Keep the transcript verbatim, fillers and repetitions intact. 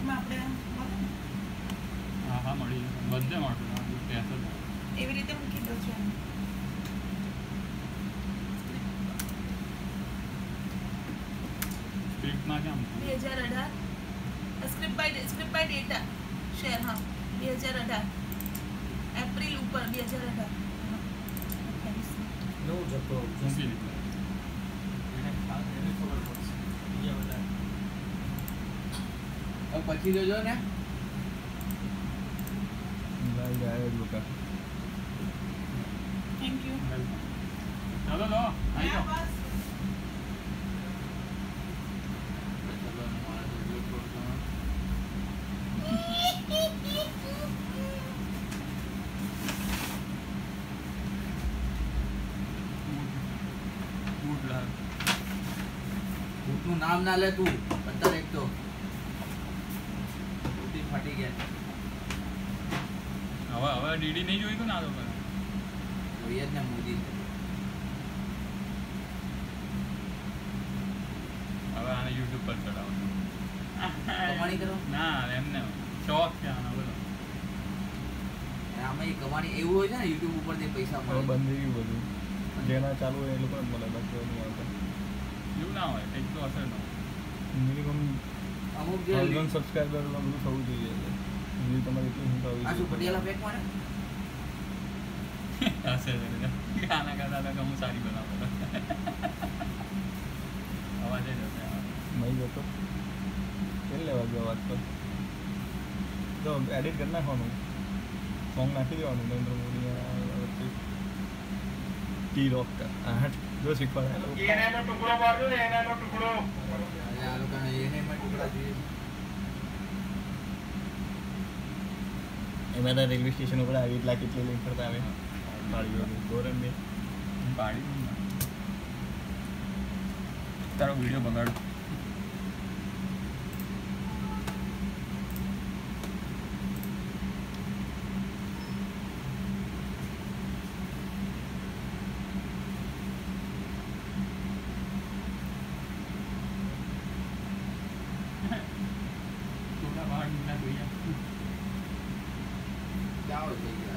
સ્ક્રિપ્ટમાં આપણે મળે ને? હા હા મળી બધે મળશે ત્યાં એવી રીતે મૂકી દો છો. સ્ક્રિપ્ટમાં કેમ બે હજાર અઢાર સ્ક્રિપ્ટ બાય સ્ક્રિપ્ટ બાય ડેટા શેર. હા બે હજાર અઢાર એપ્રિલ ઉપર બે હજાર અઢાર નવ જતો મૂકી દીધું. પછી જોજો ને થેન્ક યુ. ચાલો લો આવી જાઓ. બુકનું નામ ના લે તું અત્યારે એક તો બુટી ફાટી ગયા. હવે હવે ડીડી નહીં જોઈ તો ના તો જોઈએ જ ને મોદી. હવે આને યુટ્યુબ પર ચડાવો. કમાણી કરો ના એમને શોખ છે આનો બોલો. આમાં એ કમાણી એવું હોય છે ને યુટ્યુબ ઉપર જે પૈસા મળે. બંધ થઈ ગયું બધું જેના ચાલુ હોય એ લોકો મળે બાકી એવું આવતા એવું ના હોય કંઈક તો હશે ને મિનિમમ અમુક જે થાઉઝન્ડ સબસ્ક્રાઈબર બધું થવું જોઈએ એટલે તમારે એટલું હિંમત આવી આ શું પટિયાલા પેક મળે હશે ખાના ખાતા તો હું સારી બનાવતો અવાજ જ હશે નહીં જતો કેટલે લેવા ગયો વાત પર તો એડિટ કરી નાખવાનું સોંગ નાખી દેવાનું નરેન્દ્ર મોદી વચ્ચે ટી રોક આઠ જો શીખવાડે એનાનો ટુકડો પાડજો ને એનાનો ટુકડો આ લોકોને એને એમાં ટુકડા જોઈએ એમાં તો રેલવે સ્ટેશન ઉપર આવી એટલા કેટલી લઈને ફરતા આવે પાડી ગોરમ ને પાડી તારો વિડીયો બગાડો જાઓ થઈ ગયા